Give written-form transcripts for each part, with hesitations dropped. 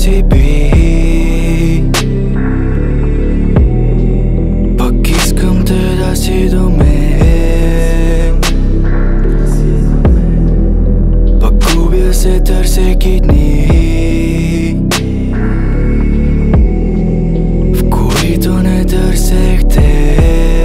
си би. Пак искам те да си до мен. Пак губя се търсейки дни, в които не търсех те.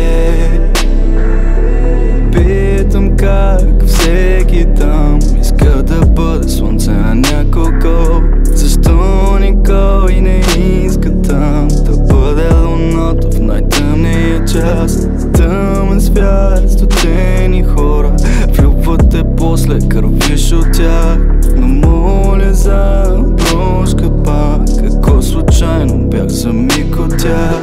Питам как всеки там иска да бъде слънце на някого. Защо никой не иска там да бъде луната в най-тъмния час? Тъмен свят, стотени хора влюбват те, после кървиш от тях. Но моля за прошка пак, ако случайно бях за миг от тях.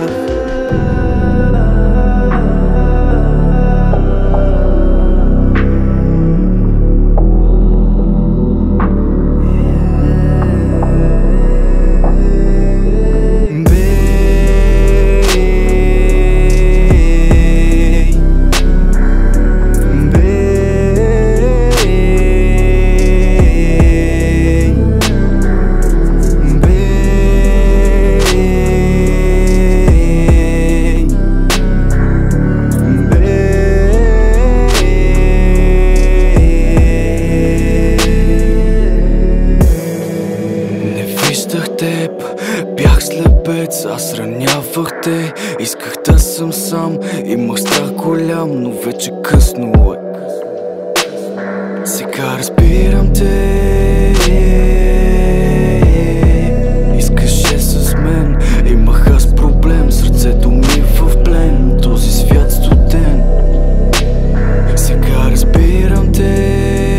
Теб, бях слепец, аз ранявах те. Исках да съм сам, имах страх голям, но вече късно е. Сега разбирам те. Искаше с мен, имах аз проблем, сърцето ми в плен, този свят студен. Сега разбирам те.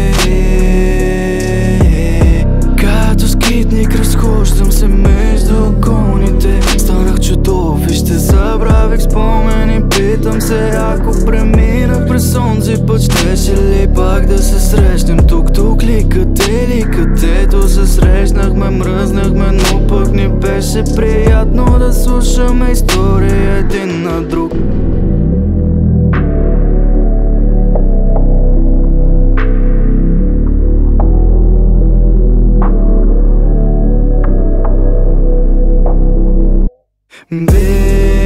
Разхождам се между околните, станах чудовище, забравих спомени. Питам се, ако преминах през онзи път, щеше ли пак да се срещнем тук ли, къде където се срещнахме, мръзнахме, но пък ни беше приятно да слушаме история един на друг. Baby